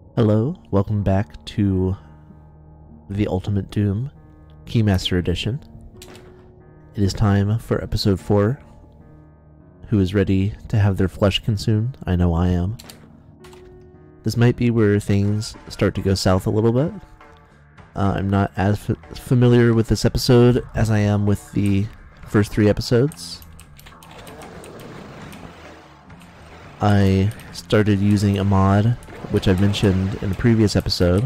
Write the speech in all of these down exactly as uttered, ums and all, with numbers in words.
Hello, welcome back to the Ultimate Doom Keymaster Edition. It is time for episode four. Who is ready to have their flesh consumed? I know I am. This might be where things start to go south a little bit. Uh, I'm not as f familiar with this episode as I am with the first three episodes. I started using a mod, which I've mentioned in a previous episode,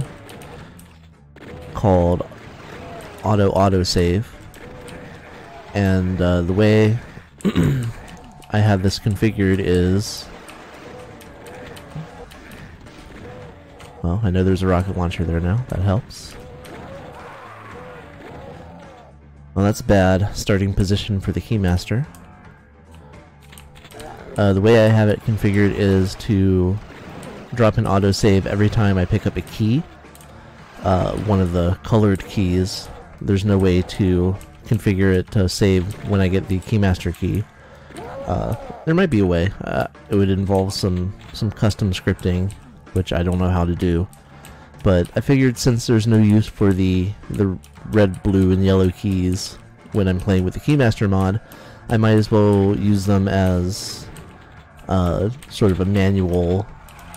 called Auto Autosave. And uh, the way I have this configured is... Well, I know there's a rocket launcher there now. That helps. Well, that's bad starting position for the Keymaster. Uh, the way I have it configured is to drop an autosave every time I pick up a key. Uh, one of the colored keys. There's no way to configure it to save when I get the Keymaster key. Uh, there might be a way. Uh, it would involve some, some custom scripting, which I don't know how to do. But I figured since there's no use for the, the red, blue, and yellow keys when I'm playing with the Keymaster mod, I might as well use them as uh, sort of a manual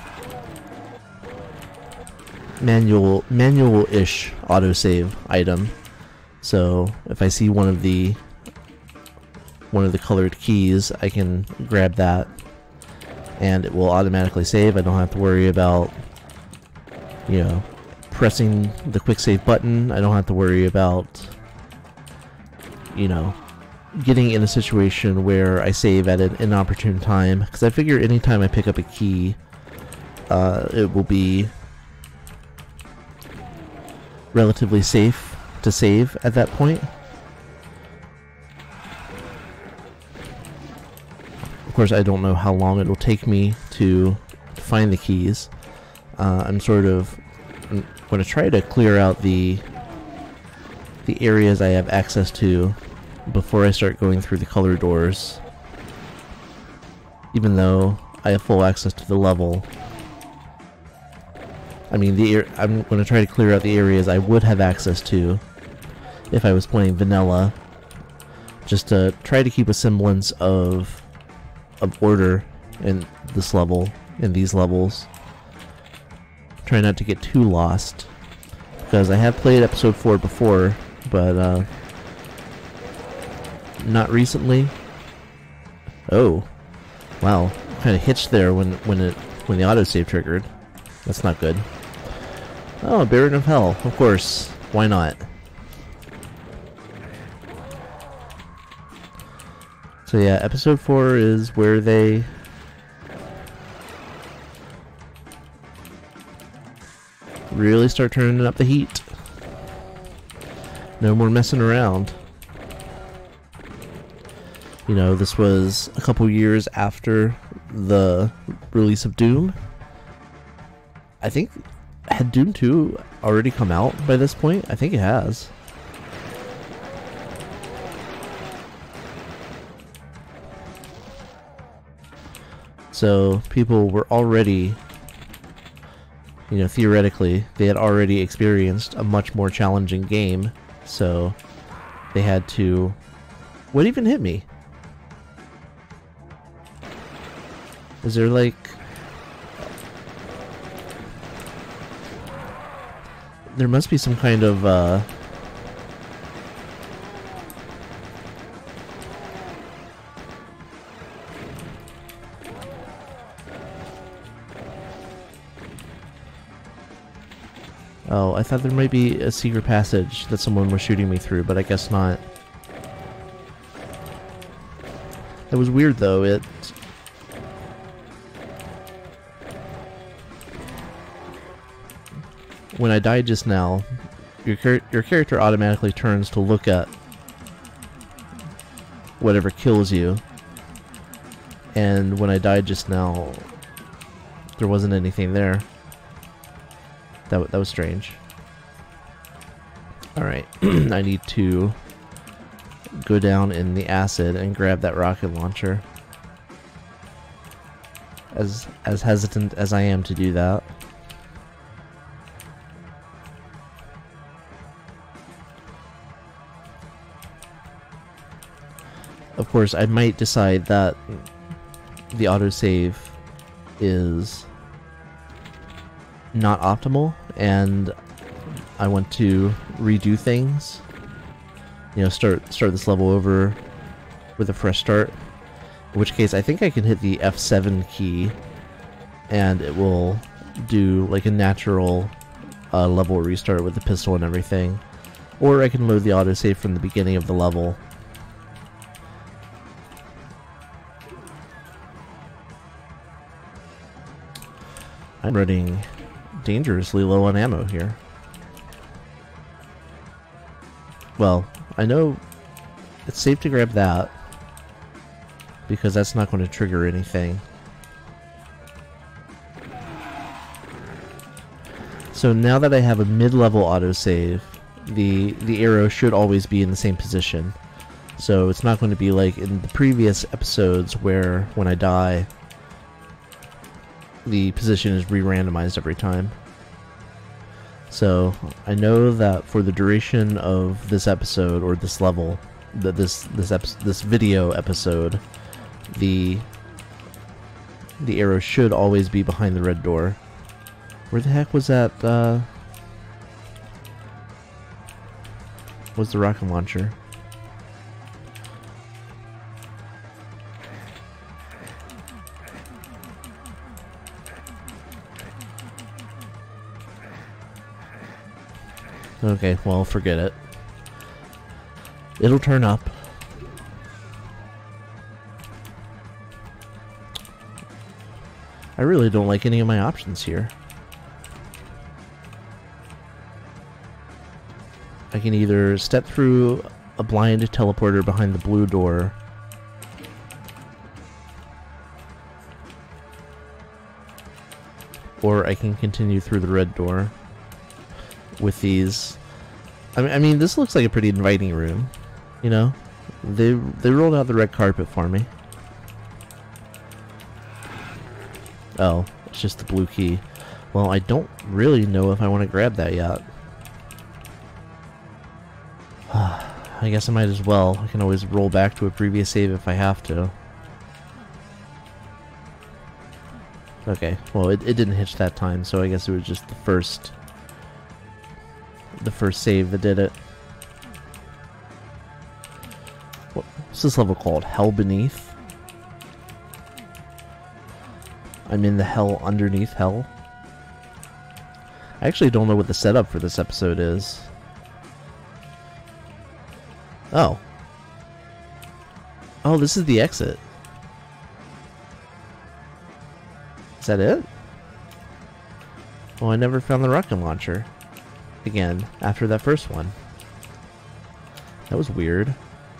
manual manual-ish autosave item. So if I see one of the one of the colored keys, I can grab that and it will automatically save. I don't have to worry about, you know, pressing the quick save button. I don't have to worry about, you know, getting in a situation where I save at an inopportune time, because I figure anytime I pick up a key, uh, it will be relatively safe to save at that point. Of course, I don't know how long it will take me to find the keys. Uh, I'm sort of I'm going to try to clear out the the areas I have access to before I start going through the color doors. Even though I have full access to the level, I mean, the I'm going to try to clear out the areas I would have access to if I was playing vanilla, just to try to keep a semblance of of order in this level, in these levels. Try not to get too lost, because I have played episode four before, but uh, not recently. Oh, wow! Kind of hitched there when when it when the autosave triggered. That's not good. Oh, Baron of Hell, of course. Why not? So yeah, episode four is where they really start turning up the heat. No more messing around. You know, this was a couple years after the release of Doom. I think, had Doom two already come out by this point? I think it has. So people were already, you know, theoretically, they had already experienced a much more challenging game, so they had to... What even hit me? Is there like... There must be some kind of, uh... Oh, I thought there might be a secret passage that someone was shooting me through, but I guess not. That was weird, though. It... When I died just now, your, char your character automatically turns to look at whatever kills you. And when I died just now, there wasn't anything there. That, that was strange. Alright, I need to go down in the acid and grab that rocket launcher. As, as hesitant as I am to do that. Of course, I might decide that the autosave is not optimal and I want to redo things. You know, start start this level over with a fresh start. In which case, I think I can hit the F seven key and it will do like a natural uh, level restart with the pistol and everything. Or I can load the autosave from the beginning of the level. I'm running dangerously low on ammo here. Well, I know it's safe to grab that because that's not going to trigger anything. So now that I have a mid-level autosave, the the arrow should always be in the same position. So it's not going to be like in the previous episodes where when I die, the position is re-randomized every time. So I know that for the duration of this episode or this level, that this this epi this video episode, the the arrow should always be behind the red door. Where the heck was that? Uh, was the rocket launcher? Okay, well, forget it. It'll turn up. I really don't like any of my options here. I can either step through a blind teleporter behind the blue door, or I can continue through the red door with these. I mean, I mean, this looks like a pretty inviting room, you know? They, they rolled out the red carpet for me. Oh, it's just the blue key. Well, I don't really know if I want to grab that yet. I guess I might as well. I can always roll back to a previous save if I have to. Okay, well, it, it didn't hitch that time, so I guess it was just the first... the first save that did it. What's this level called? Hell Beneath? I'm in the hell underneath hell? I actually don't know what the setup for this episode is. Oh. Oh, this is the exit. Is that it? Oh, I never found the rocket launcher. Again, after that first one. That was weird.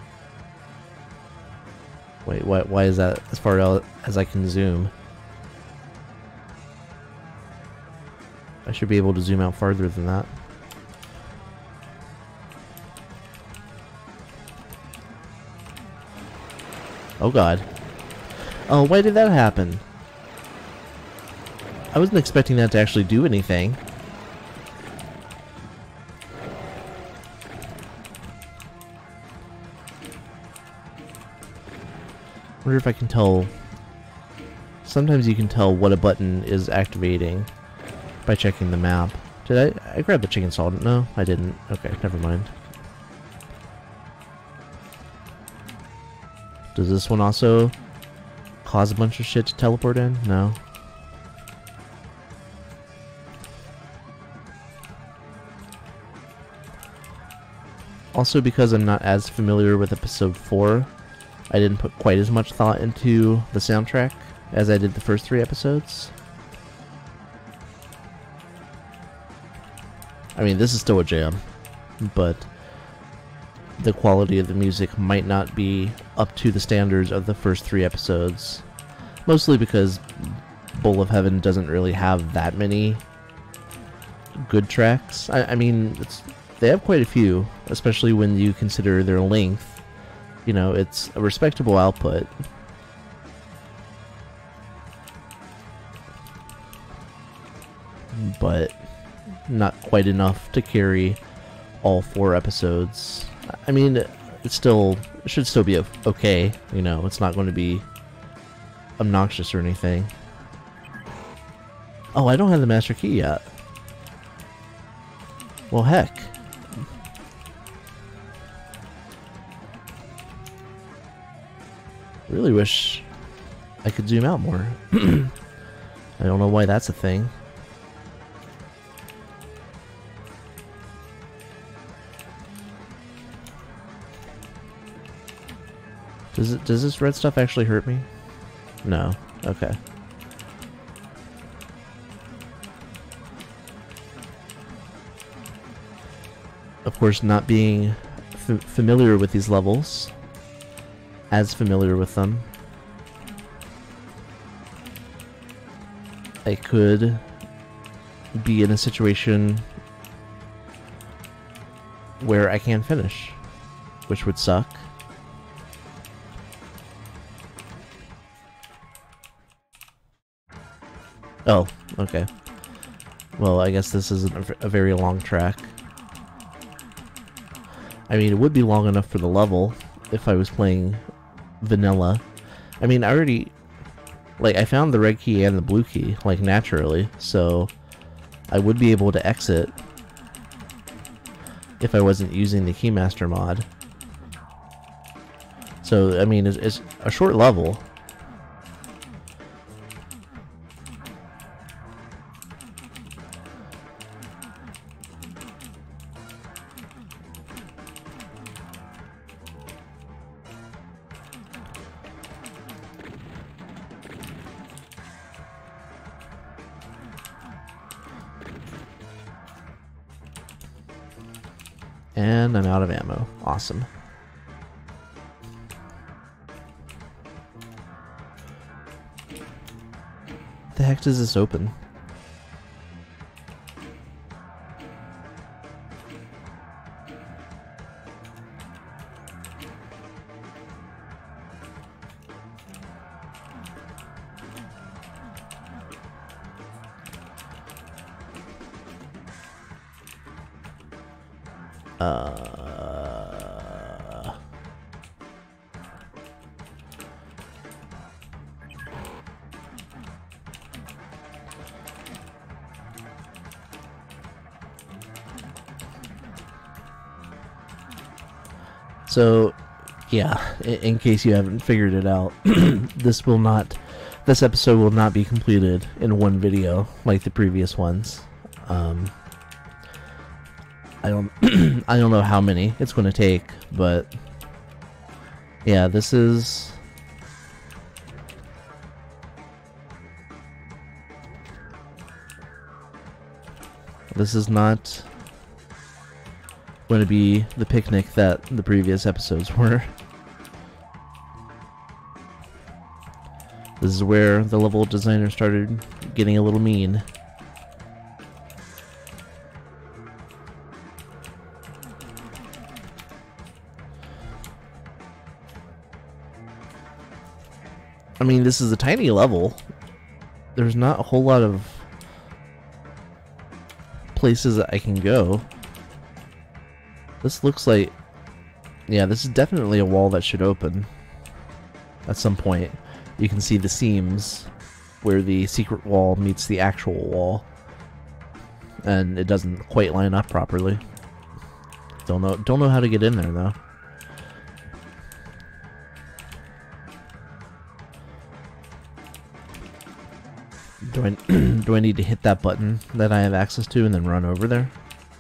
Wait, why, why is that as far out as I can zoom? I should be able to zoom out farther than that. Oh god. Oh, why did that happen? I wasn't expecting that to actually do anything. I wonder if I can tell... Sometimes you can tell what a button is activating by checking the map. Did I... I grabbed the chicken salt? No, I didn't. Okay, never mind. Does this one also cause a bunch of shit to teleport in? No. Also, because I'm not as familiar with episode four, I didn't put quite as much thought into the soundtrack as I did the first three episodes. I mean, this is still a jam, but the quality of the music might not be up to the standards of the first three episodes. Mostly because Bowl of Heaven doesn't really have that many good tracks. I, I mean, it's, they have quite a few, especially when you consider their length. You know, it's a respectable output. But not quite enough to carry all four episodes. I mean, it's still, it should still be okay, you know, it's not going to be obnoxious or anything. Oh, I don't have the master key yet. Well, heck. Really wish I could zoom out more. I don't know why that's a thing. Does it, does this red stuff actually hurt me? No. Okay. Of course, not being f familiar with these levels, as familiar with them, I could be in a situation where I can't finish, which would suck. Oh, okay. Well, I guess this isn't a very long track. I mean, it would be long enough for the level if I was playing vanilla. I mean, I already... Like, I found the red key and the blue key, like, naturally, so I would be able to exit if I wasn't using the Keymaster mod. So, I mean, it's, it's a short level. And I'm out of ammo. Awesome. The heck does this open? Uh, so, yeah, in, in case you haven't figured it out, this will not, this episode will not be completed in one video like the previous ones. Um, I don't I don't know how many it's going to take, but yeah, this is this is not going to be the picnic that the previous episodes were. This is where the level designer started getting a little mean. I mean, this is a tiny level. There's not a whole lot of places that I can go. This looks like... Yeah, this is definitely a wall that should open at some point. You can see the seams where the secret wall meets the actual wall. And it doesn't quite line up properly. Don't know, don't know how to get in there, though. Do I, do I need to hit that button that I have access to and then run over there?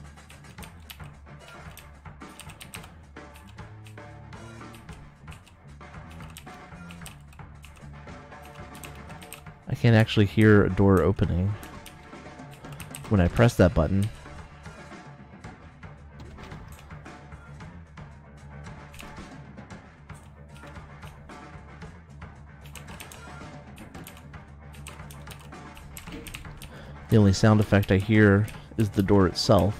I can't actually hear a door opening when I press that button. The only sound effect I hear is the door itself.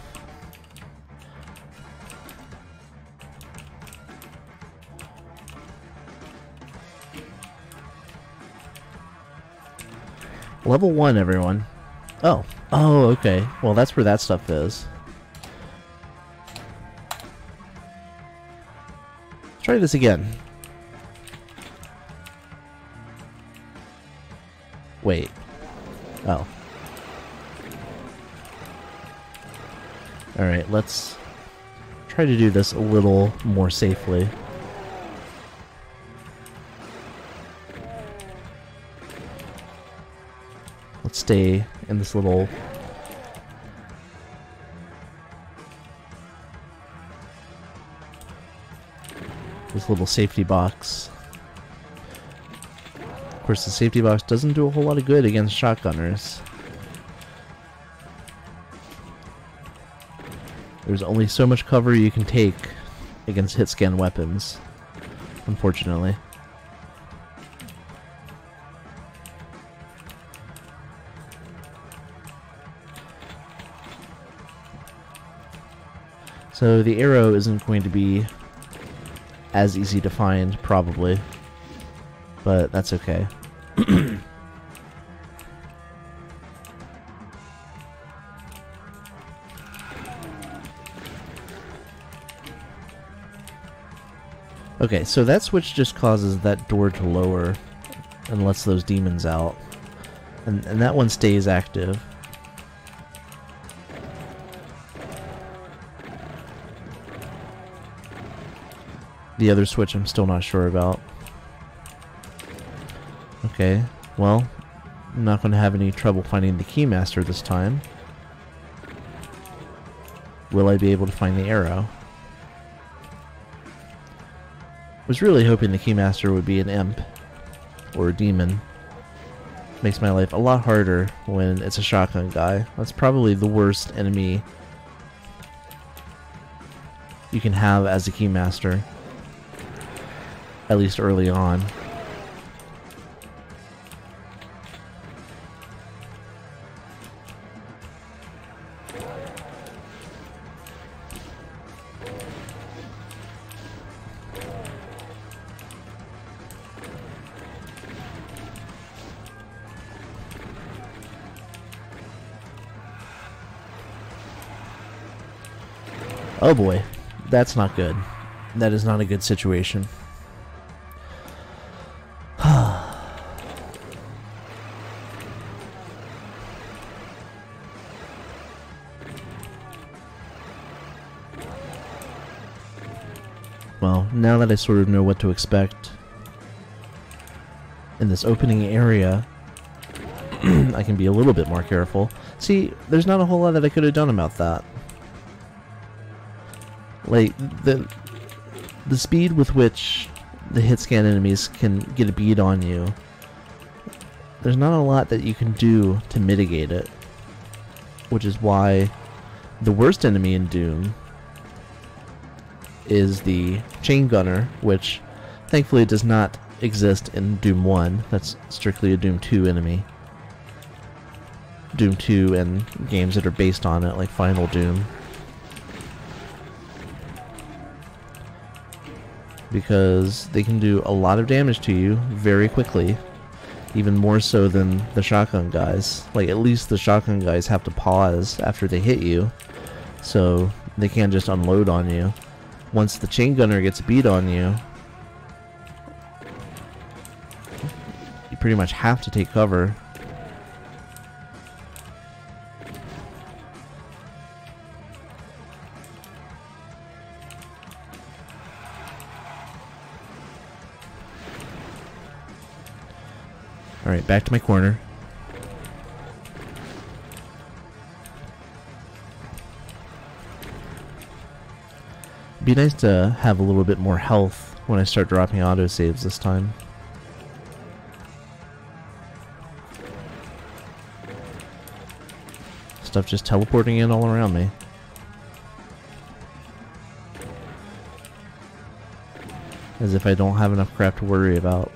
Level one, everyone. Oh. Oh, okay. Well, that's where that stuff is. try this again. Wait. Oh. Alright, let's try to do this a little more safely. Let's stay in this little this little safety box. Of course, the safety box doesn't do a whole lot of good against shotgunners. There's only so much cover you can take against hit scan weapons, unfortunately. So the arrow isn't going to be as easy to find, probably, but that's okay. Okay, so that switch just causes that door to lower and lets those demons out. And, and that one stays active. The other switch I'm still not sure about. Okay, well, I'm not going to have any trouble finding the Keymaster this time. Will I be able to find the arrow? Was really hoping the Keymaster would be an imp or a demon. Makes my life a lot harder when it's a shotgun guy. That's probably the worst enemy you can have as a Keymaster, at least early on. Oh boy, that's not good. That is not a good situation. Well, now that I sort of know what to expect in this opening area, I can be a little bit more careful. See, there's not a whole lot that I could have done about that. Like, the the speed with which the hit scan enemies can get a bead on you, there's not a lot that you can do to mitigate it. Which is why the worst enemy in Doom is the chain gunner, which thankfully does not exist in Doom one. That's strictly a Doom two enemy. Doom two and games that are based on it, like Final Doom. Because they can do a lot of damage to you very quickly, even more so than the shotgun guys. Like, at least the shotgun guys have to pause after they hit you, so they can't just unload on you. Once the chain gunner gets a beat on you, you pretty much have to take cover. Alright, back to my corner. It'd be nice to have a little bit more health when I start dropping autosaves this time. Stuff just teleporting in all around me. As if I don't have enough crap to worry about.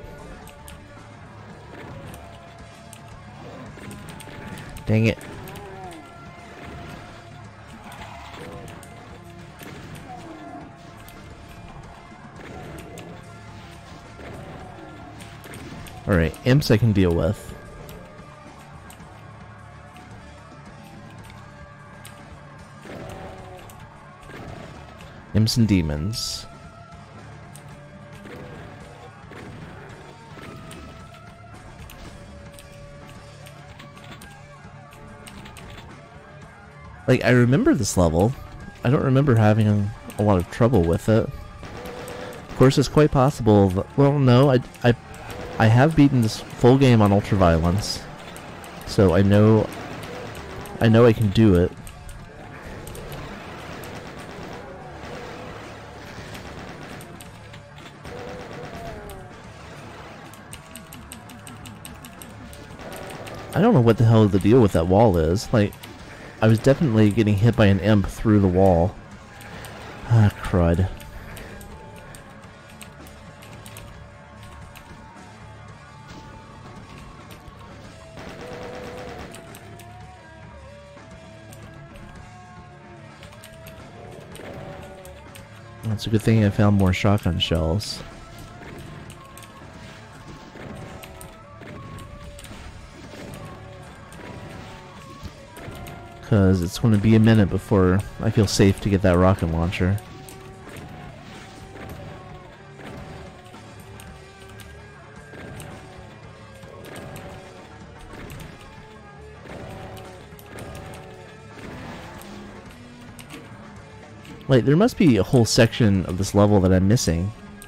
Dang it. Alright, imps I can deal with. Imps and demons. Like, I remember this level. I don't remember having a lot of trouble with it. Of course, it's quite possible that, well, no, I, I, I have beaten this full game on ultraviolence, so I know, I know I can do it. I don't know what the hell the deal with that wall is. Like, I was definitely getting hit by an imp through the wall. Ah, crud. Well, it's a good thing I found more shotgun shells. Because it's going to be a minute before I feel safe to get that rocket launcher. Like, there must be a whole section of this level that I'm missing.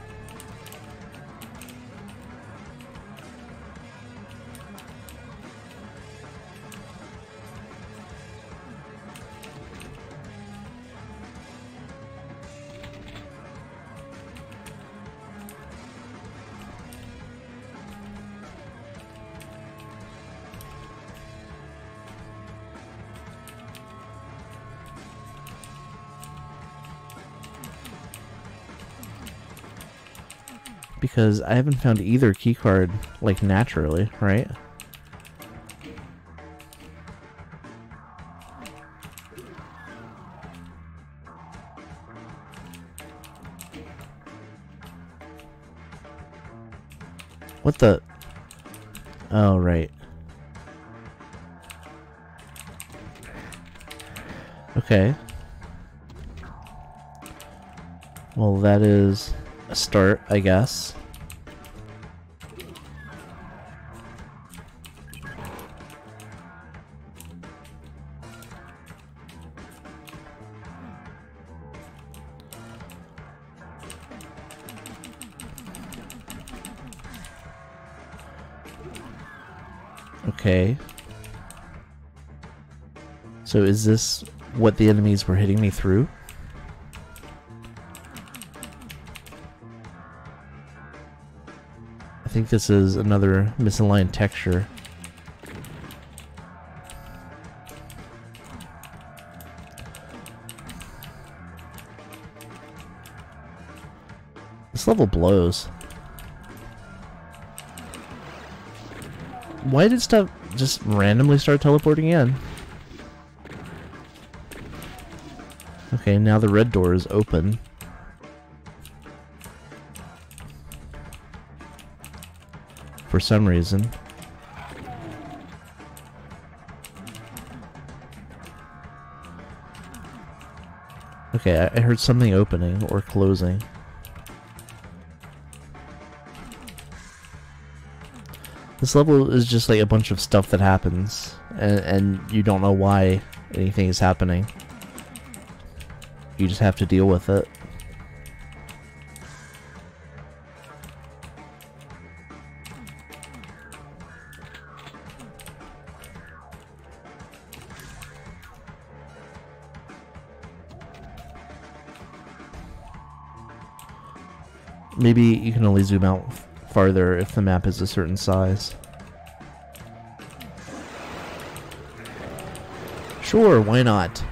Because I haven't found either keycard, like, naturally, right? What the? Oh, right. Okay. Well, that is a start, I guess. Okay. So is this what the enemies were hitting me through? I think this is another misaligned texture. This level blows. Why did stuff just randomly start teleporting in? Okay, now the red door is open. For some reason. Okay, I, I heard something opening or closing. This level is just like a bunch of stuff that happens, and, and you don't know why anything is happening. You just have to deal with it. Maybe you can only zoom out farther if the map is a certain size. Sure, why not?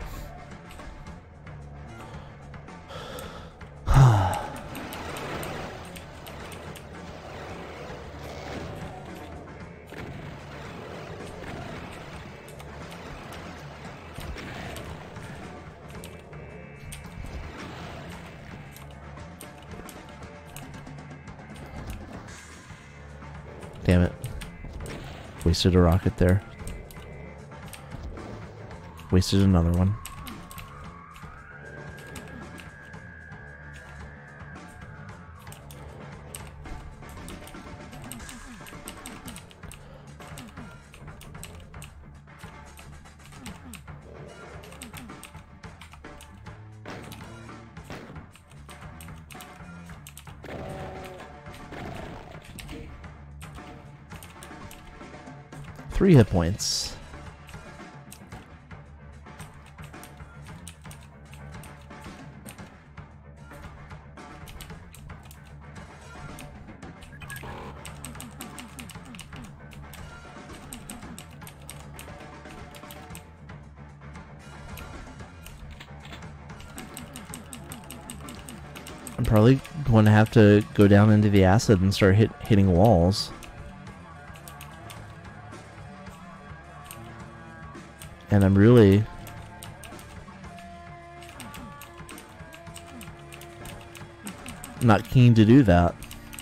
Damn it. Wasted a rocket there. Wasted another one. three hit points. I'm probably going to have to go down into the acid and start hit, hitting walls. And I'm really not keen to do that.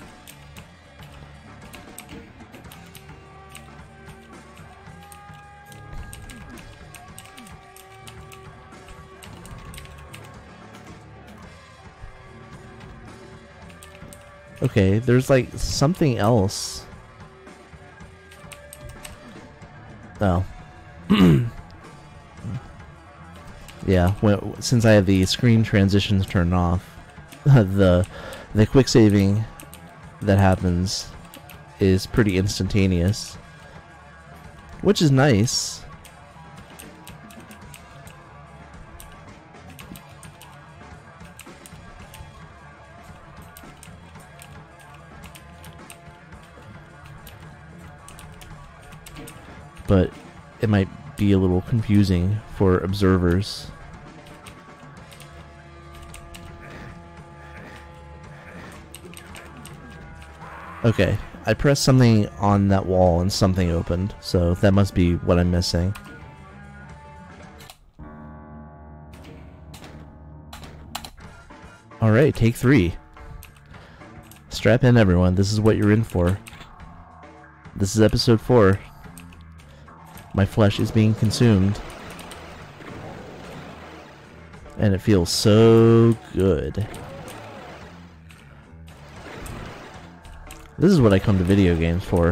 Okay, there's like something else. Oh. Yeah, well, since I have the screen transitions turned off, the the quick saving that happens is pretty instantaneous, which is nice. But it might be a little confusing for observers. Okay, I pressed something on that wall and something opened, so that must be what I'm missing. Alright, take three. Strap in, everyone. This is what you're in for. This is episode four. My flesh is being consumed. And it feels so good. This is what I come to video games for.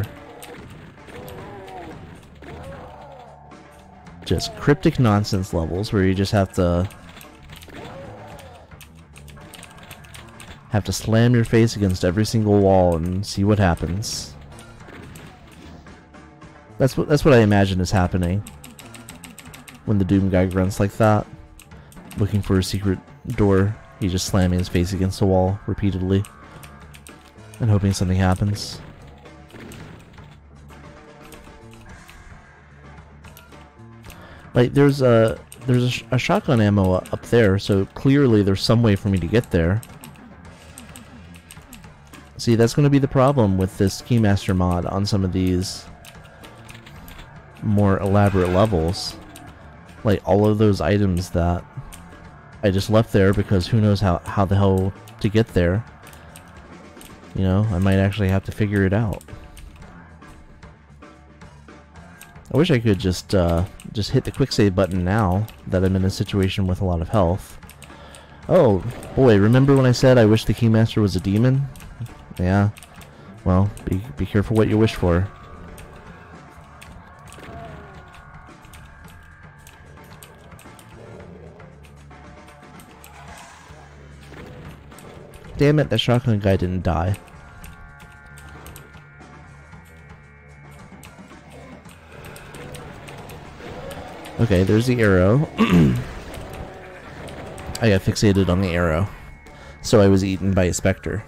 Just cryptic nonsense levels where you just have to have to slam your face against every single wall and see what happens. That's what that's what I imagine is happening when the Doom guy grunts like that, looking for a secret door. He's just slamming his face against the wall repeatedly and hoping something happens. Like there's a there's a, sh a shotgun ammo up there, so clearly there's some way for me to get there. See, that's going to be the problem with this Keymaster mod on some of these more elaborate levels. Like all of those items that I just left there because who knows how, how the hell to get there. You know, I might actually have to figure it out. I wish I could just uh, just hit the quick save button now that I'm in a situation with a lot of health. Oh boy, remember when I said I wish the Keymaster was a demon? Yeah. Well, be be careful what you wish for. Damn it, that shotgun guy didn't die. Okay, there's the arrow. I got fixated on the arrow, so I was eaten by a specter.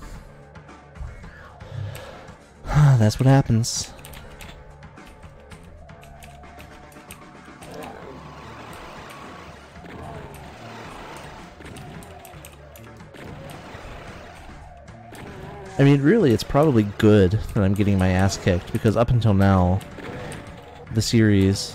That's what happens. I mean, really, it's probably good that I'm getting my ass kicked, because up until now, the series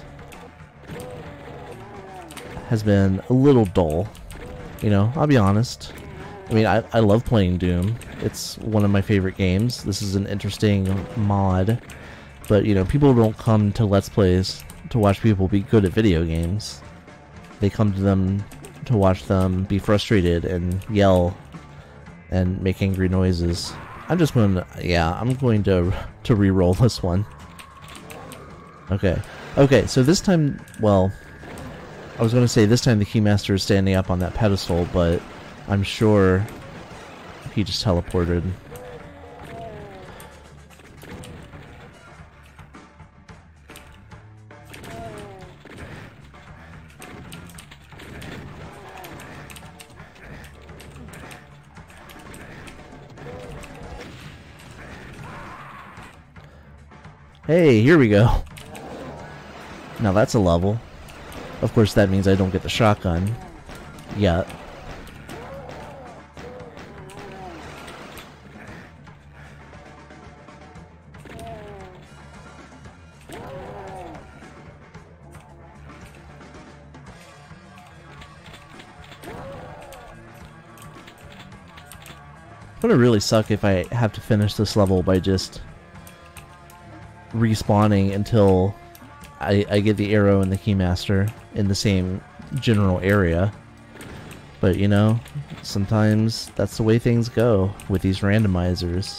has been a little dull. You know, I'll be honest. I mean, I, I love playing Doom. It's one of my favorite games. This is an interesting mod. But, you know, people don't come to Let's Plays to watch people be good at video games. They come to them to watch them be frustrated and yell and make angry noises. I'm just going to, yeah, I'm going to, to re-roll this one. Okay. Okay, so this time, well, I was going to say this time the Keymaster is standing up on that pedestal, but I'm sure he just teleported. Hey, here we go. Now that's a level. Of course, that means I don't get the shotgun yet. It would really suck if I have to finish this level by just respawning until I, I get the arrow and the Keymaster in the same general area. But you know, sometimes that's the way things go with these randomizers.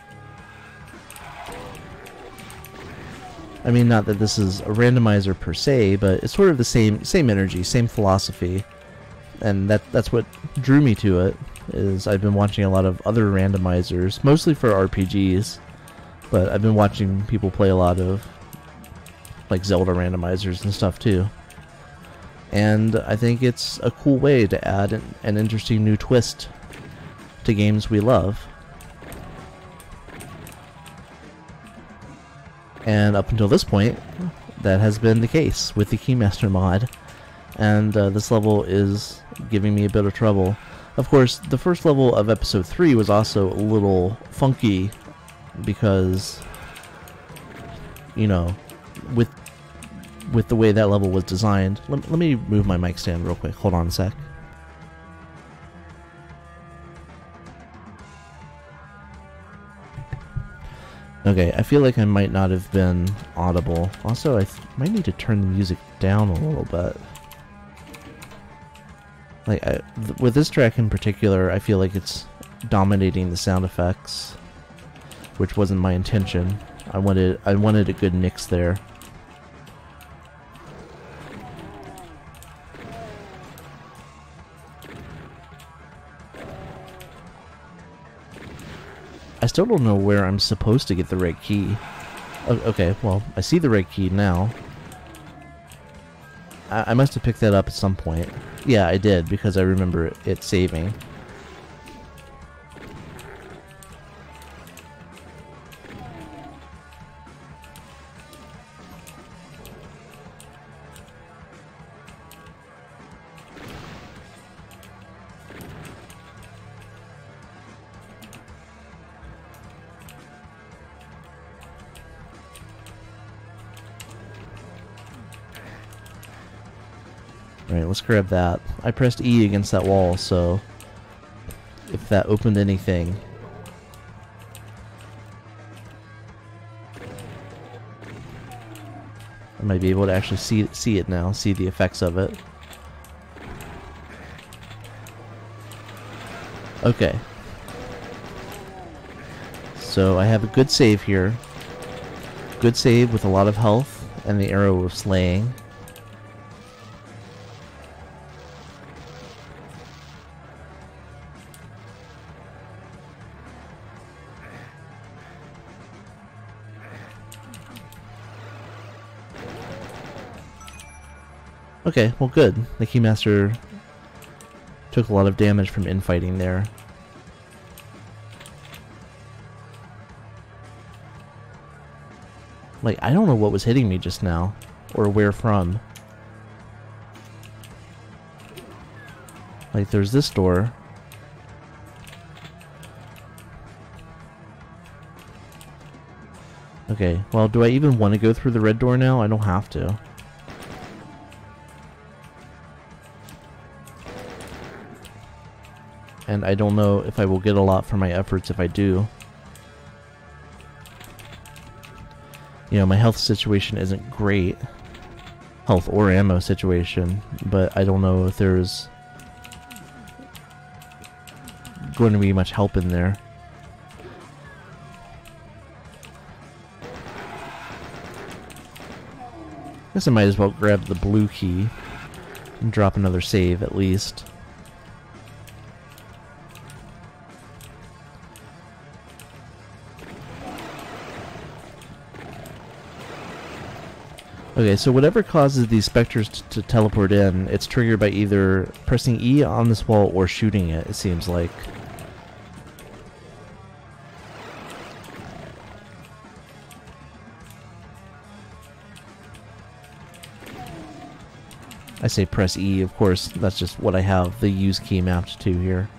I mean, not that this is a randomizer per se, but it's sort of the same same energy, same philosophy. And that that's what drew me to it, is I've been watching a lot of other randomizers, mostly for R P Gs, but I've been watching people play a lot of like Zelda randomizers and stuff too. And I think it's a cool way to add an, an interesting new twist to games we love. And up until this point, that has been the case with the Keymaster mod. And uh, this level is giving me a bit of trouble. Of course, the first level of episode three was also a little funky because, you know, with with the way that level was designed. Let, let me move my mic stand real quick. Hold on a sec. Okay, I feel like I might not have been audible. Also, I th might need to turn the music down a little bit. Like, I, th with this track in particular, I feel like it's dominating the sound effects, which wasn't my intention. I wanted, I wanted a good mix there. I still don't know where I'm supposed to get the right key. O okay, well, I see the right key now. I, I must have picked that up at some point. Yeah, I did, because I remember it, it saving. Alright, let's grab that. I pressed E against that wall, so if that opened anything. I might be able to actually see see it now, see the effects of it. Okay. So I have a good save here. Good save with a lot of health and the arrow of slaying. Okay, well good. The Keymaster took a lot of damage from infighting there. Like, I don't know what was hitting me just now, or where from. Like, there's this door. Okay, well, do I even want to go through the red door now? I don't have to. And I don't know if I will get a lot for my efforts if I do. You know, my health situation isn't great. Health or ammo situation. But I don't know if there's going to be much help in there. I guess I might as well grab the blue key and drop another save at least. Okay, so whatever causes these specters to teleport in, it's triggered by either pressing E on this wall or shooting it, it seems like. I say press E, of course, that's just what I have the use key mapped to here.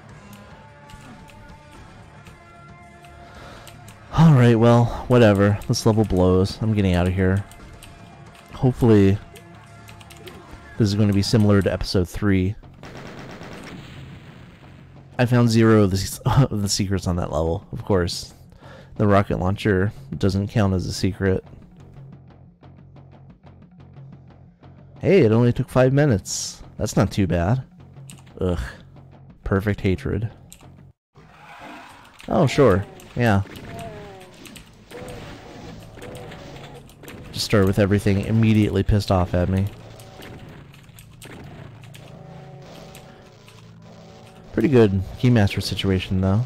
Alright, well, whatever. This level blows. I'm getting out of here. Hopefully, this is going to be similar to episode three. I found zero of the, of the secrets on that level, of course. The rocket launcher doesn't count as a secret. Hey, it only took five minutes. That's not too bad. Ugh. Perfect hatred. Oh, sure. Yeah. Just start with everything immediately pissed off at me. Pretty good Keymaster situation, though.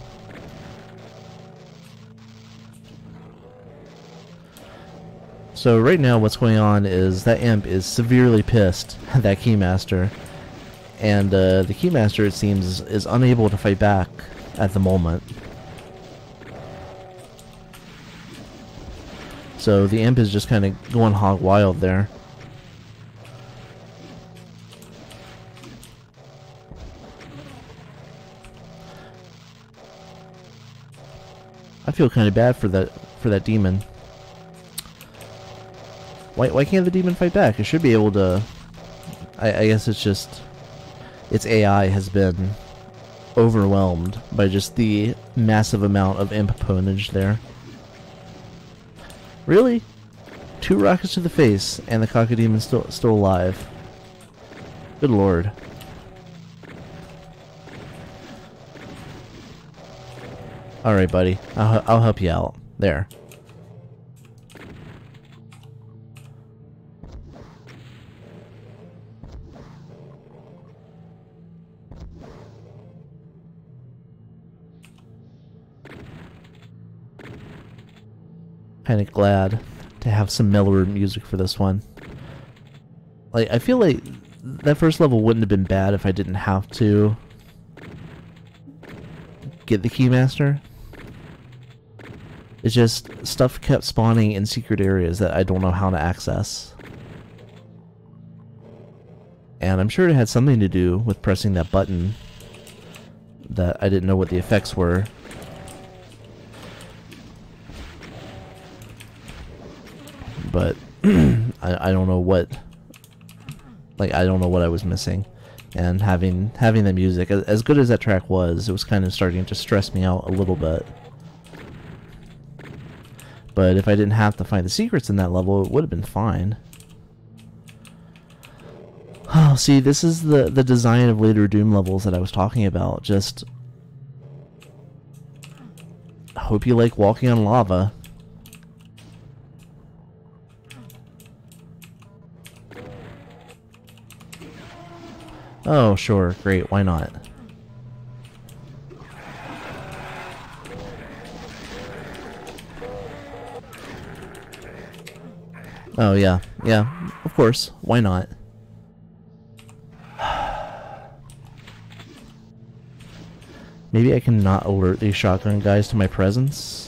So right now what's going on is that imp is severely pissed at that Keymaster. And uh, the Keymaster, it seems, is unable to fight back at the moment. So the imp is just kind of going hog wild there. I feel kind of bad for that for that demon. Why why can't the demon fight back? It should be able to. I, I guess it's just its A I has been overwhelmed by just the massive amount of imp ponage there. Really? Two rockets to the face, and the cockademon's still still alive. Good lord. Alright, buddy. I'll, I'll help you out. There. Kinda glad to have some mellower music for this one. Like, I feel like that first level wouldn't have been bad if I didn't have to get the Keymaster. It's just stuff kept spawning in secret areas that I don't know how to access. And I'm sure it had something to do with pressing that button that I didn't know what the effects were. But I, I don't know what, like, I don't know what I was missing. And having having the music, as, as good as that track was, it was kind of starting to stress me out a little bit. But if I didn't have to find the secrets in that level, it would have been fine. Oh, see, this is the, the design of later Doom levels that I was talking about. Just hope you like walking on lava. Oh, sure, great, why not? Oh, yeah, yeah, of course, why not? Maybe I can not alert these shotgun guys to my presence?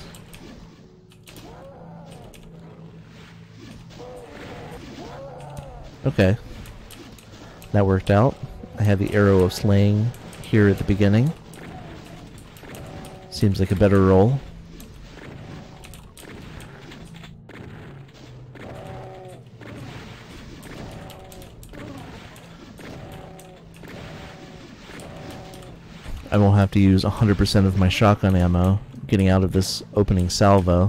Okay. That worked out. I have the arrow of slaying here at the beginning. Seems like a better roll. I won't have to use one hundred percent of my shotgun ammo getting out of this opening salvo.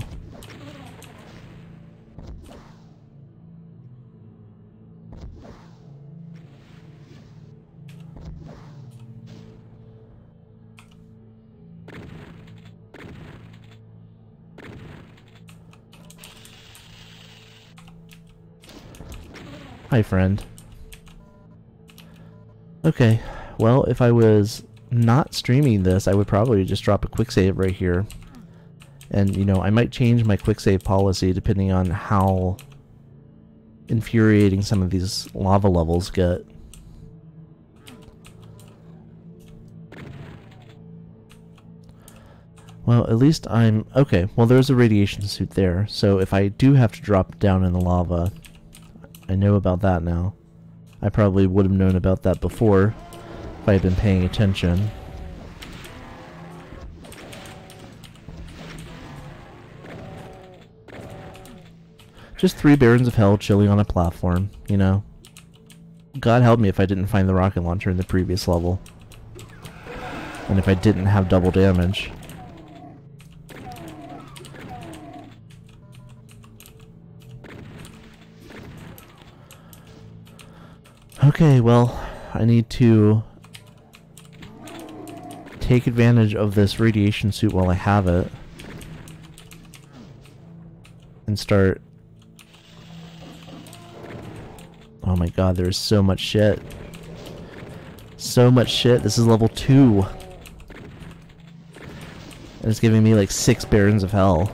Hi, friend. Okay, well, if I was not streaming this, I would probably just drop a quick save right here. And, you know, I might change my quick save policy depending on how infuriating some of these lava levels get. Well, at least I'm... Okay, well, there's a radiation suit there, so if I do have to drop down in the lava, I know about that now. I probably would have known about that before if I had been paying attention. Just three barons of hell chilling on a platform, you know? God help me if I didn't find the rocket launcher in the previous level. And if I didn't have double damage. Okay, well, I need to take advantage of this radiation suit while I have it. And start... Oh my god, there's so much shit. So much shit. This is level two. And it's giving me like six barons of hell.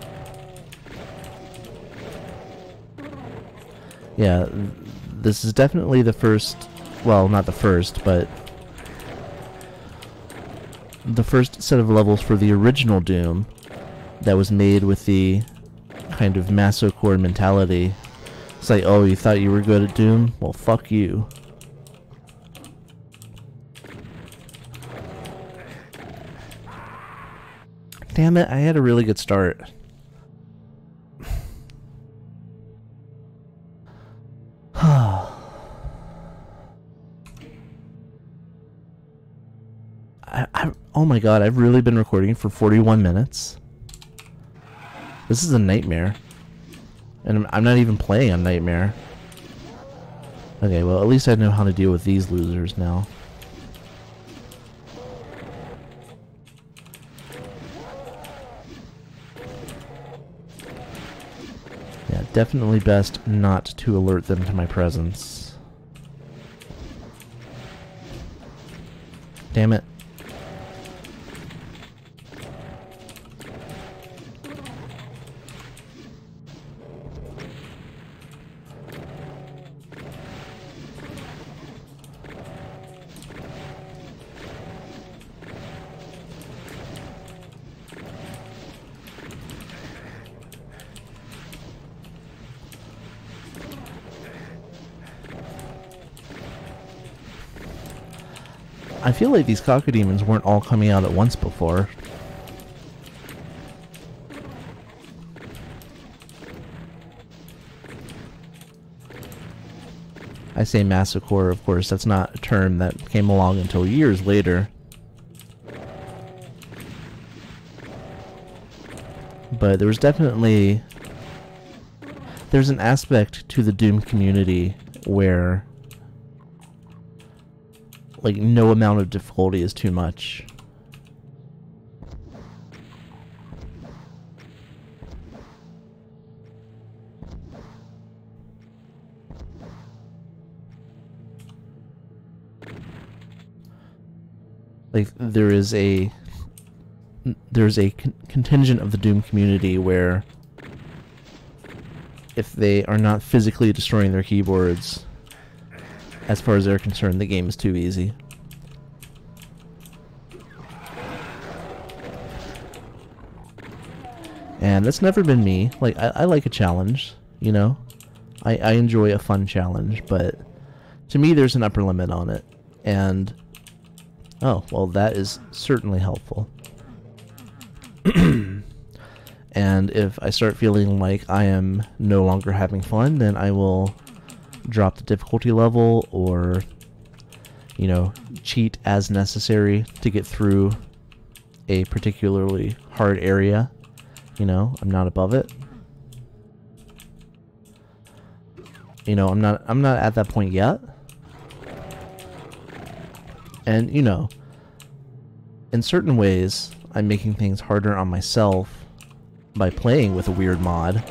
Yeah, this is definitely the first, well, not the first, but the first set of levels for the original Doom that was made with the kind of masochore mentality. It's like, oh, you thought you were good at Doom? Well, fuck you. Damn it, I had a really good start. I, I, oh my god, I've really been recording for forty-one minutes. This is a nightmare. And I'm, I'm not even playing on Nightmare. Okay, well, at least I know how to deal with these losers now. Yeah, definitely best not to alert them to my presence. Damn it. I feel like these cocodemons weren't all coming out at once before. I say masochore, of course, that's not a term that came along until years later. But there was definitely... There's an aspect to the Doom community where... like, no amount of difficulty is too much. Like, there is a... There's a con contingent of the Doom community where if they are not physically destroying their keyboards, as far as they're concerned, the game is too easy. And that's never been me. Like, I, I like a challenge, you know? I, I enjoy a fun challenge, but to me there's an upper limit on it. And, oh, well, that is certainly helpful. And if I start feeling like I am no longer having fun, then I will drop the difficulty level, or, you know, cheat as necessary to get through a particularly hard area. You know, I'm not above it. You know, I'm not I'm not at that point yet. And, you know, in certain ways, I'm making things harder on myself by playing with a weird mod.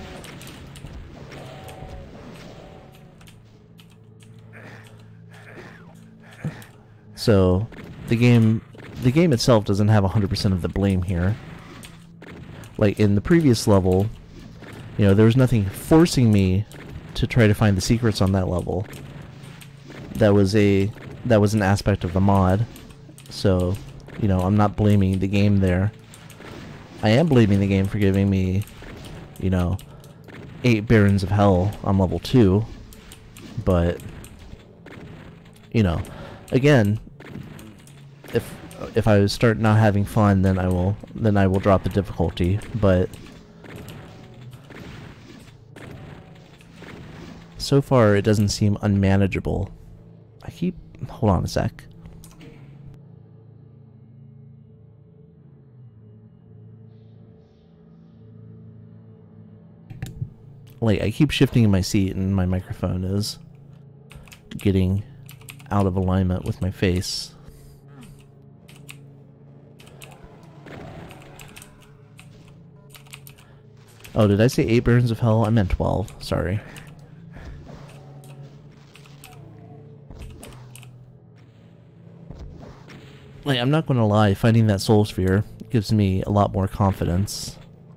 So, the game the game itself doesn't have one hundred percent of the blame here. Like in the previous level, you know, there was nothing forcing me to try to find the secrets on that level. That was a that was an aspect of the mod. So, you know, I'm not blaming the game there. I am blaming the game for giving me, you know, eight Barons of Hell on level two, but you know, again, if if I start not having fun, then I will then I will drop the difficulty. But so far, it doesn't seem unmanageable. I keep hold on a sec. Like, I keep shifting in my seat and my microphone is getting out of alignment with my face. Oh, did I say eight burns of hell? I meant twelve. Sorry. Like, I'm not gonna lie, finding that soul sphere gives me a lot more confidence.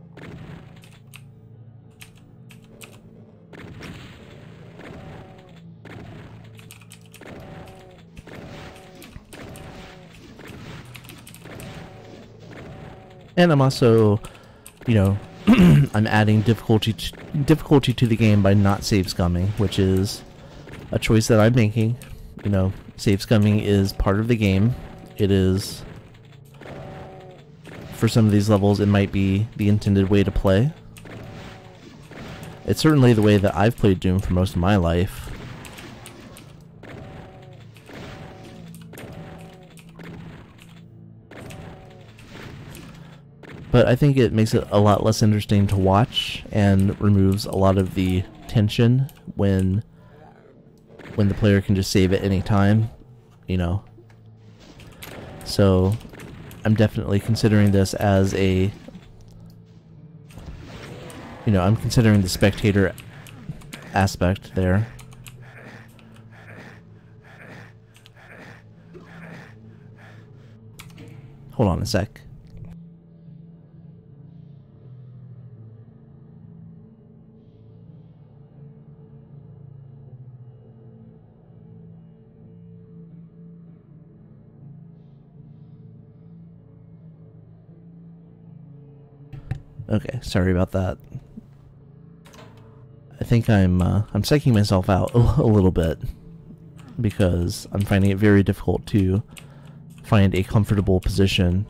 And I'm also, you know, I'm adding difficulty to, difficulty to the game by not save scumming, which is a choice that I'm making. You know, save scumming is part of the game. It is, for some of these levels, it might be the intended way to play. It's certainly the way that I've played Doom for most of my life. But I think it makes it a lot less interesting to watch and removes a lot of the tension when when the player can just save at any time, you know. So I'm definitely considering this as a, you know, I'm considering the spectator aspect there. Hold on a sec. Okay, sorry about that. I think I'm uh, I'm psyching myself out a, a little bit because I'm finding it very difficult to find a comfortable position.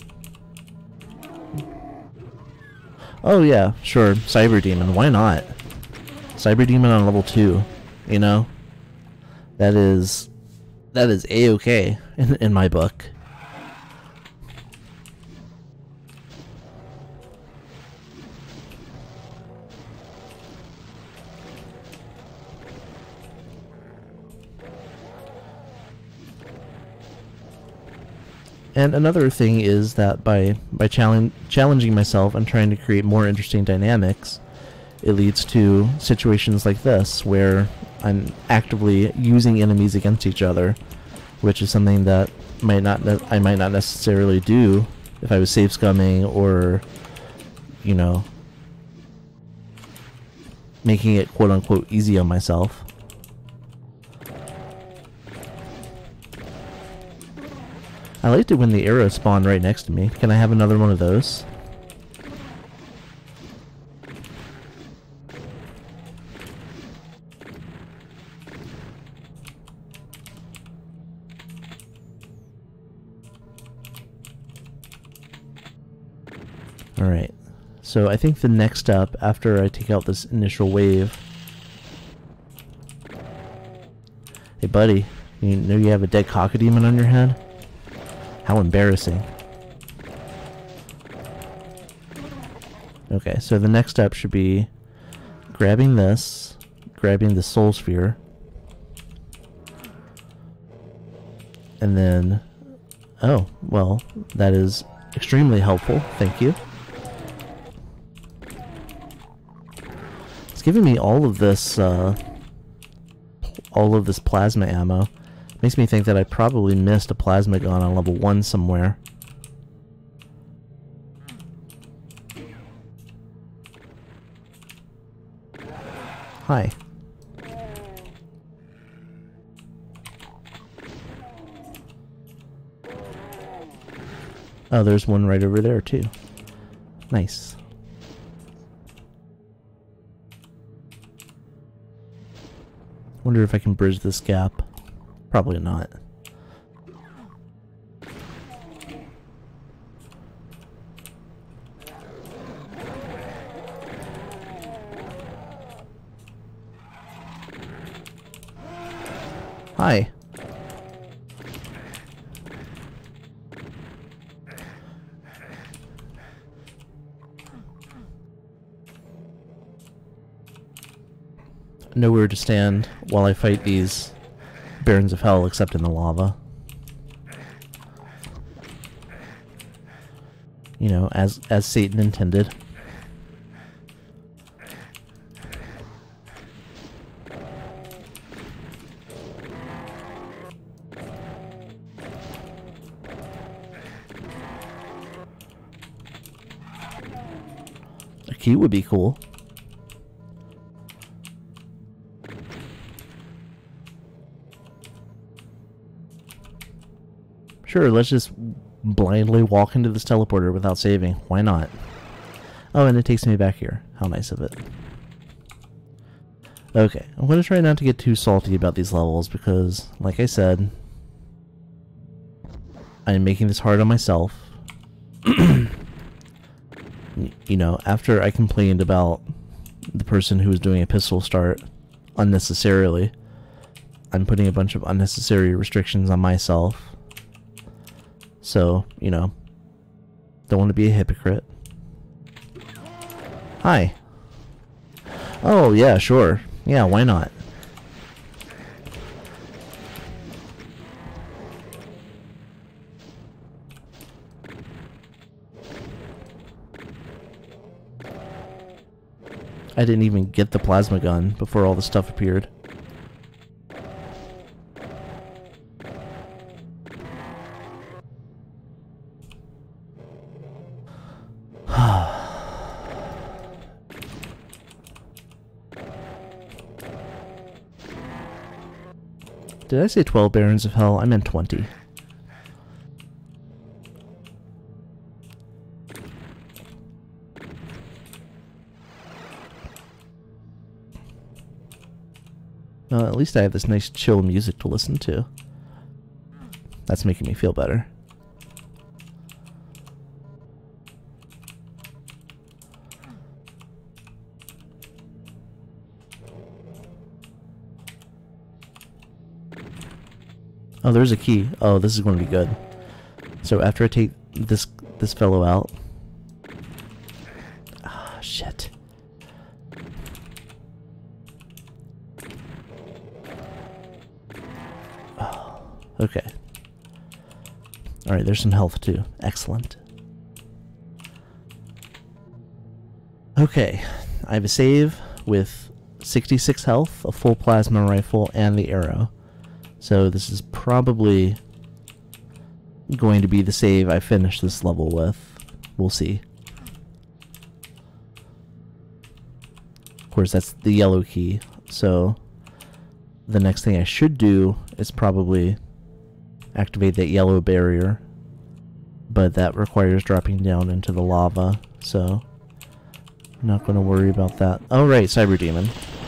Oh yeah, sure, Cyber Demon. Why not? Cyber Demon on level two. You know, that is that is a-okay in in my book. And another thing is that by by challenge, challenging myself and trying to create more interesting dynamics, it leads to situations like this where I'm actively using enemies against each other, which is something that might not I might not necessarily do if I was save scumming or, you know, making it quote unquote easy on myself. I liked it when the arrows spawned right next to me. Can I have another one of those? Alright, so I think the next step after I take out this initial wave... Hey buddy, you know you have a dead cockademon on your head? How embarrassing. Okay, so the next step should be grabbing this, grabbing the soul sphere, and then, oh, well, that is extremely helpful, thank you. It's giving me all of this, uh, all of this plasma ammo. Makes me think that I probably missed a plasma gun on level one somewhere. Hi. Oh, there's one right over there too. Nice. Wonder if I can bridge this gap. Probably not. Hi. Nowhere to stand while I fight these Barons of Hell except in the lava. You know, as as Satan intended. A key would be cool. Sure, let's just blindly walk into this teleporter without saving. Why not? Oh, and it takes me back here. How nice of it. Okay, I'm going to try not to get too salty about these levels because, like I said, I'm making this hard on myself. You know, after I complained about the person who was doing a pistol start unnecessarily, I'm putting a bunch of unnecessary restrictions on myself. So, you know, don't want to be a hypocrite. Hi. Oh, yeah, sure. Yeah, why not? I didn't even get the plasma gun before all the stuff appeared. Did I say twelve Barons of Hell? I meant twenty. Well, at least I have this nice chill music to listen to. That's making me feel better. Oh, there's a key. Oh, this is going to be good. So after I take this this fellow out... Ah, shit. Oh, okay. Alright, there's some health too. Excellent. Okay, I have a save with sixty-six health, a full plasma rifle, and the arrow. So this is probably going to be the save I finish this level with. We'll see. Of course, that's the yellow key. So the next thing I should do is probably activate that yellow barrier. But that requires dropping down into the lava. So I'm not going to worry about that. Oh, right, Cyber Demon.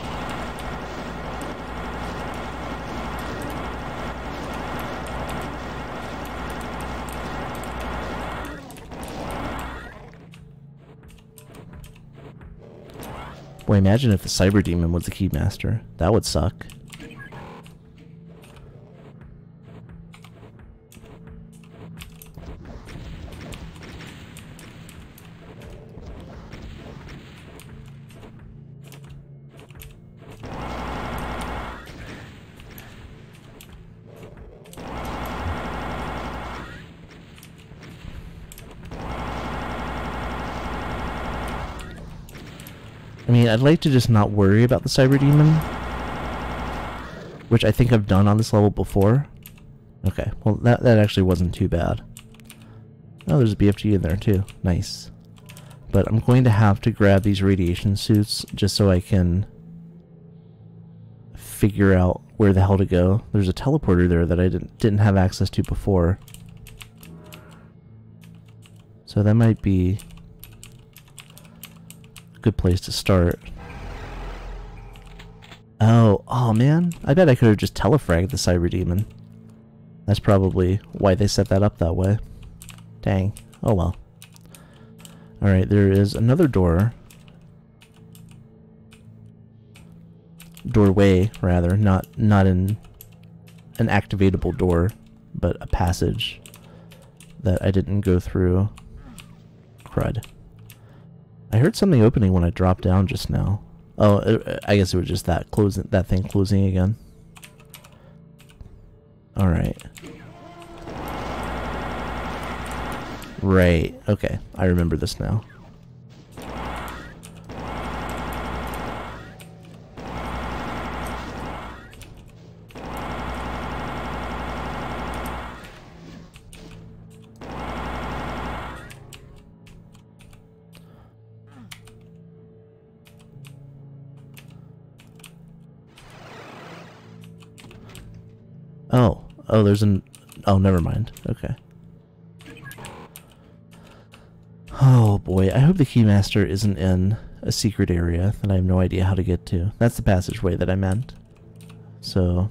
Boy, imagine if the Cyber Demon was the Keymaster. That would suck. I mean, I'd like to just not worry about the Cyber Demon, which I think I've done on this level before. Okay, well that, that actually wasn't too bad. Oh, there's a B F G in there too. Nice. But I'm going to have to grab these radiation suits just so I can figure out where the hell to go. There's a teleporter there that I didn't, didn't have access to before. So that might be good place to start. Oh, oh man. I bet I could have just telefragged the Cyber Demon. That's probably why they set that up that way. Dang. Oh well. Alright, there is another door. Doorway, rather. Not, not an, an activatable door, but a passage that I didn't go through. Crud. I heard something opening when I dropped down just now. Oh, it, I guess it was just that closing, that thing closing again. All right. Right. Okay, I remember this now. Oh, oh, there's an... Oh, never mind. Okay. Oh, boy. I hope the Keymaster isn't in a secret area that I have no idea how to get to. That's the passageway that I meant. So,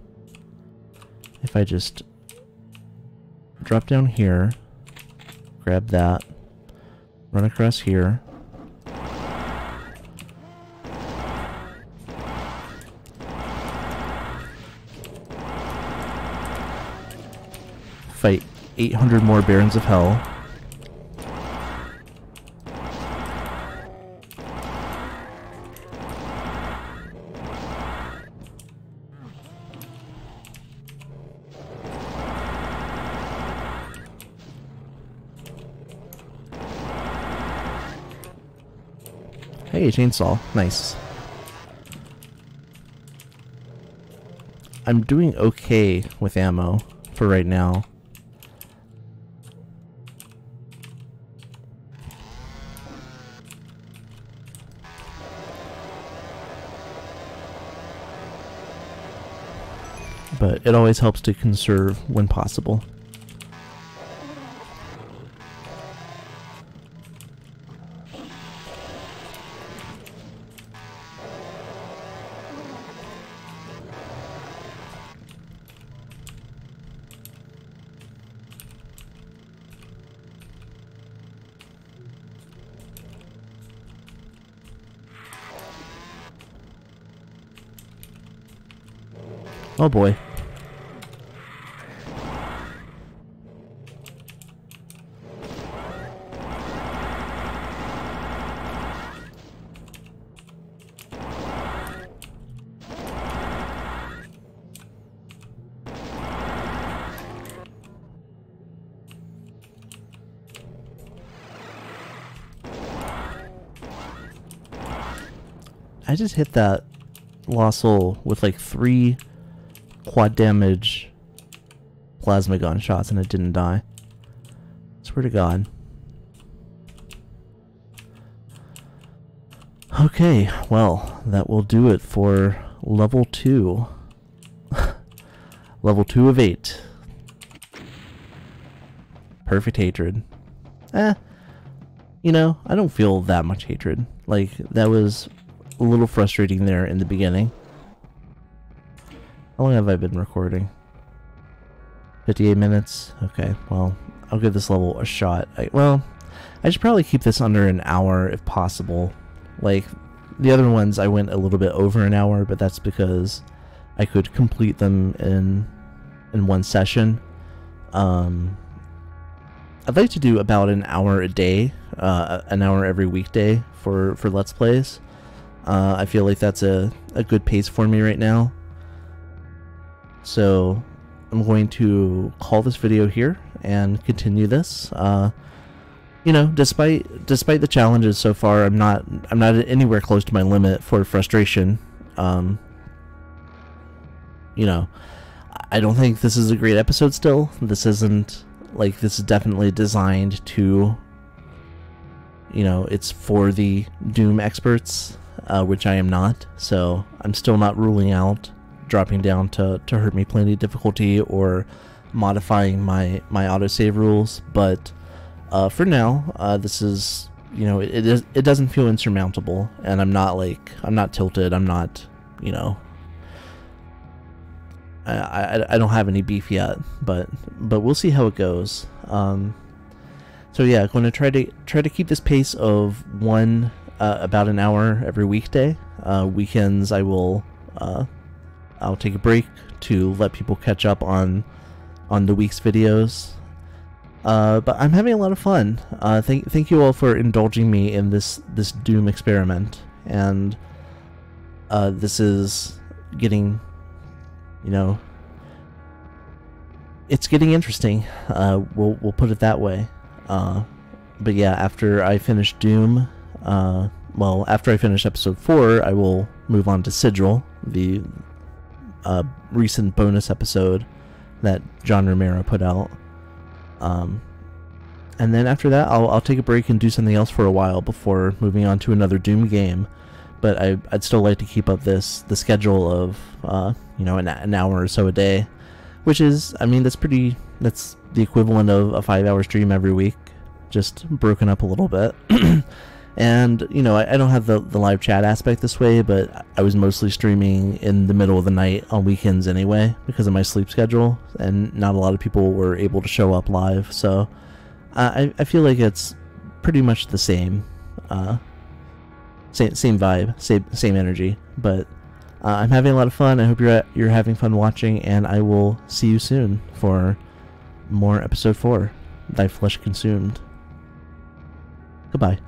if I just drop down here, grab that, run across here, fight eight hundred more Barons of Hell. Hey, chainsaw. Nice. I'm doing okay with ammo for right now. But it always helps to conserve when possible. Oh boy. I just hit that lost soul with like three quad damage plasma gun shots and it didn't die. Swear to God. Okay, well, that will do it for level two. Level two of eight. Perfect hatred. Eh, you know, I don't feel that much hatred. Like, that was a little frustrating there in the beginning. How long have I been recording? fifty-eight minutes? Okay, well, I'll give this level a shot. I, well, I should probably keep this under an hour if possible. Like, the other ones I went a little bit over an hour, but that's because I could complete them in in one session. Um, I'd like to do about an hour a day, uh, an hour every weekday for, for Let's Plays. Uh, I feel like that's a, a good pace for me right now. So I'm going to call this video here and continue this. Uh, you know, despite despite the challenges so far, I'm not I'm not anywhere close to my limit for frustration. Um, you know, I don't think this is a great episode still. This isn't, like, this is definitely designed to, you know, it's for the Doom experts, uh, which I am not. So I'm still not ruling out dropping down to, to hurt me plenty difficulty or modifying my, my autosave rules, but uh, for now, uh, this is, you know, it, it is it doesn't feel insurmountable, and I'm not like I'm not tilted, I'm not you know, I, I, I don't have any beef yet, but but we'll see how it goes. Um, so yeah, I'm going to try to try to keep this pace of one uh, about an hour every weekday. Uh, weekends I will uh, I'll take a break to let people catch up on on the week's videos. Uh, but I'm having a lot of fun. Uh, thank thank you all for indulging me in this this Doom experiment, and uh, this is getting, you know, it's getting interesting. Uh, we'll we'll put it that way. Uh, but yeah, after I finish Doom, uh, well, after I finish episode four, I will move on to Sigil, the uh, recent bonus episode that John Romero put out. Um, and then after that, I'll I'll take a break and do something else for a while before moving on to another Doom game. But I I'd still like to keep up this the schedule of uh you know an an hour or so a day, which is, I mean, that's pretty that's the equivalent of a five hour stream every week, just broken up a little bit. And, you know, I, I don't have the, the live chat aspect this way, but I was mostly streaming in the middle of the night on weekends anyway, because of my sleep schedule, and not a lot of people were able to show up live, so uh, I, I feel like it's pretty much the same, uh, same, same vibe, same, same energy, but uh, I'm having a lot of fun. I hope you're, you're having fun watching, and I will see you soon for more episode four, Thy Flesh Consumed. Goodbye.